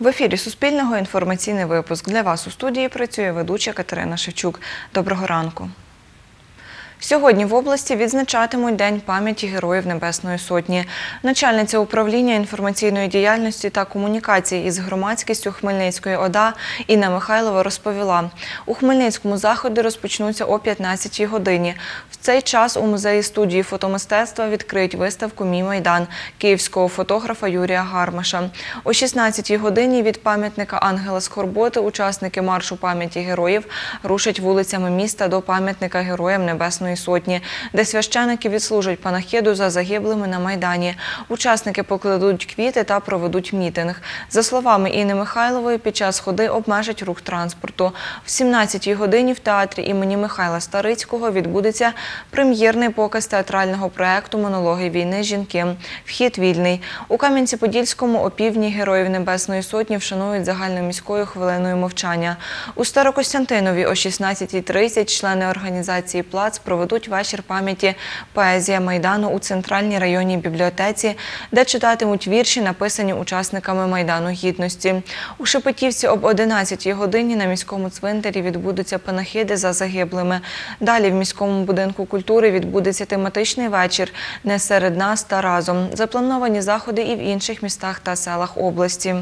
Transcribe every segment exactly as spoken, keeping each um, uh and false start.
В ефірі Суспільного інформаційний випуск. Для вас у студії працює ведуча Катерина Шевчук. Доброго ранку. Сьогодні в області відзначатимуть День пам'яті Героїв Небесної Сотні. Начальниця управління інформаційної діяльності та комунікації із громадськістю Хмельницької ОДА Інна Михайлова розповіла, у Хмельницькому заходи розпочнуться о п'ятнадцятій годині. В цей час у музеї-студії фотомистецтва відкриють виставку «Мій Майдан» київського фотографа Юрія Гармаша. О шістнадцятій годині від пам'ятника Ангела Скорботи учасники маршу пам'яті героїв рушать вулицями міста до пам'ятника Героям Небесної Сотні, де священики відслужать панахиду за загиблими на Майдані. Учасники покладуть квіти та проведуть мітинг. За словами Інни Михайлової, під час ходи обмежать рух транспорту. В сімнадцятій годині в театрі імені Михайла Старицького відбудеться прем'єрний показ театрального проєкту «Монологи війни. Жінки». Вхід вільний. У Кам'янці-Подільському опівдні Героїв Небесної Сотні вшанують загальноміською хвилиною мовчання. У Старокостянтинові о шістнадцятій тридцять члени організації «Плац» проведуть вечір пам'яті «Поезія Майдану» у Центральній районній бібліотеці, де читатимуть вірші, написані учасниками Майдану Гідності. У Шепетівці об одинадцятій годині на міському цвинтарі відбудуться панахиди за загиблими. Далі в міському будинку культури відбудеться тематичний вечір «Не серед нас та разом». Заплановані заходи і в інших містах та селах області.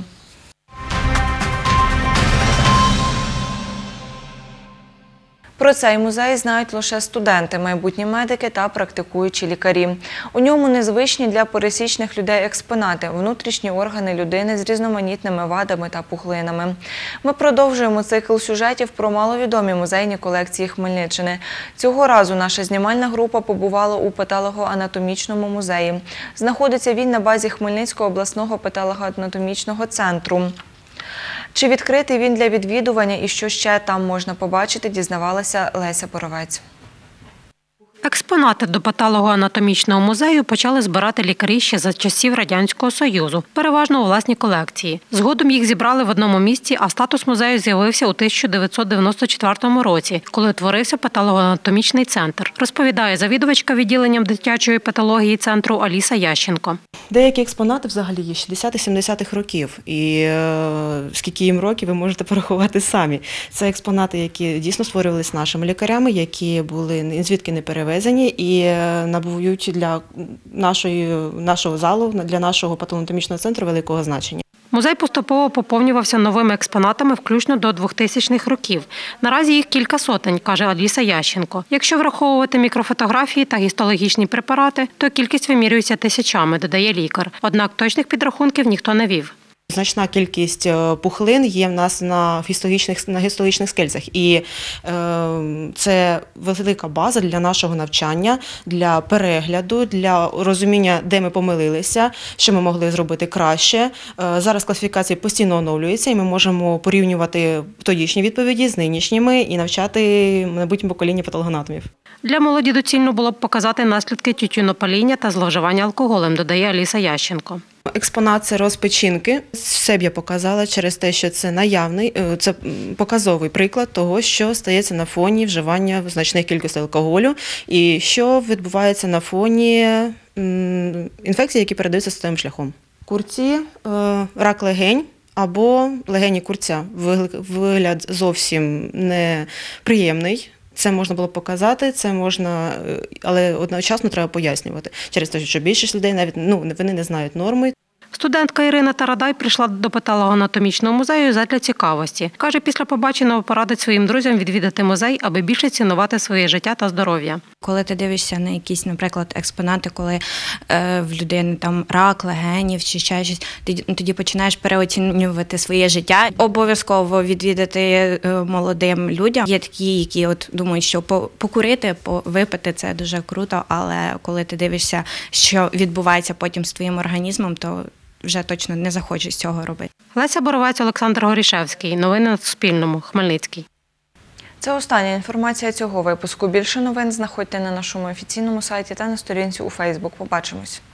Про цей музей знають лише студенти, майбутні медики та практикуючі лікарі. У ньому незвичні для пересічних людей експонати – внутрішні органи людини з різноманітними вадами та пухлинами. Ми продовжуємо цикл сюжетів про маловідомі музейні колекції Хмельниччини. Цього разу наша знімальна група побувала у патологоанатомічному музеї. Знаходиться він на базі Хмельницького обласного патологоанатомічного центру. Чи відкритий він для відвідування і що ще там можна побачити, дізнавалася Леся Боровець. Експонати до патологоанатомічного музею почали збирати лікарі ще за часів Радянського Союзу, переважно у власній колекції. Згодом їх зібрали в одному місці, а статус музею з'явився у тисяча дев'ятсот дев'яносто четвертому році, коли утворився патологоанатомічний центр, розповідає завідувачка відділенням дитячої патології центру Аліса Ященко. Деякі експонати взагалі є шістдесятих-сімдесятих років, і е, скільки їм років ви можете порахувати самі. Це експонати, які дійсно створювалися нашими лікарями, які були ні звідки не перевезені і набувають для нашої, нашого залу, для нашого патологоанатомічного центру великого значення. Музей поступово поповнювався новими експонатами включно до двохтисячних років. Наразі їх кілька сотень, каже Аліса Ященко. Якщо враховувати мікрофотографії та гістологічні препарати, то кількість вимірюється тисячами, додає лікар. Однак точних підрахунків ніхто не вів. Значна кількість пухлин є в нас на гістологічних, на гістологічних скельцях. І е, це велика база для нашого навчання, для перегляду, для розуміння, де ми помилилися, що ми могли зробити краще. Е, зараз класифікація постійно оновлюється, і ми можемо порівнювати тодішні відповіді з нинішніми і навчати майбутнє покоління патологоанатомів. Для молоді доцільно було б показати наслідки тютюнопаління та зловживання алкоголем, додає Аліса Ященко. Експонат – це розпечінки. Все б я показала через те, що це наявний, це показовий приклад того, що стається на фоні вживання значних кількостей алкоголю і що відбувається на фоні інфекцій, які передаються статевим шляхом. Курці, рак легень або легені курця. Вигляд зовсім неприємний. Це можна було показати, це можна, але одночасно треба пояснювати. Через те, що більшість людей навіть ну, вони не знають норми. Студентка Ірина Тарадай прийшла до патологоанатомічного музею задля цікавості. Каже, після побаченого порадить своїм друзям відвідати музей, аби більше цінувати своє життя та здоров'я. Коли ти дивишся на якісь, наприклад, експонати, коли е, в людини там рак, легенів чи ще щось, ти тоді починаєш переоцінювати своє життя. Обов'язково відвідати е, молодим людям. Є такі, які от думають, що покурити, випити – це дуже круто, але коли ти дивишся, що відбувається потім з твоїм організмом, то вже точно не захочеш цього робити. Леся Боровець, Олександр Горішевський. Новини на Суспільному. Хмельницький. Це остання інформація цього випуску. Більше новин знаходьте на нашому офіційному сайті та на сторінці у Фейсбук. Побачимось.